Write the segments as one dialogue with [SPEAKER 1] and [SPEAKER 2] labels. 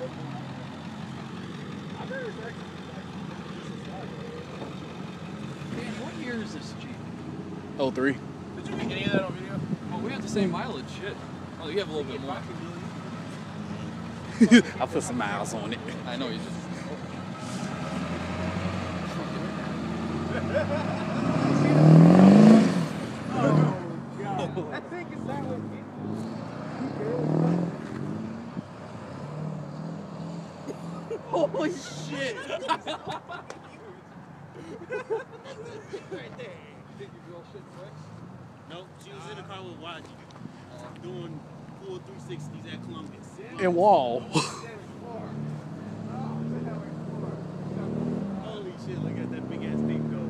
[SPEAKER 1] Man, what year is this Jeep?
[SPEAKER 2] 03.
[SPEAKER 3] Did you make any of that on video?
[SPEAKER 1] Oh, we have the same mileage. Shit. Oh, you have a little bit more.
[SPEAKER 2] I put some miles on it.
[SPEAKER 1] I know you just.
[SPEAKER 3] I think it's that way.
[SPEAKER 1] Holy shit!
[SPEAKER 3] Right there.
[SPEAKER 1] Did you drill shit quick?
[SPEAKER 4] Nope, she was in the car with YG doing full 360s at Columbus.
[SPEAKER 2] And Wall.
[SPEAKER 4] Holy shit, look at that big ass thing go.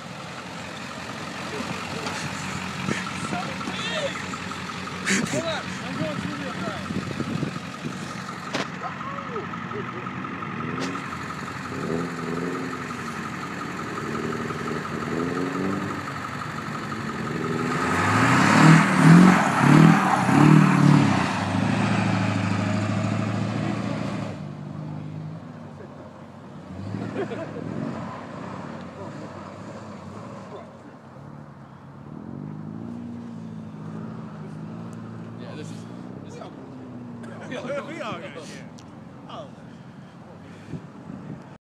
[SPEAKER 3] Hold on.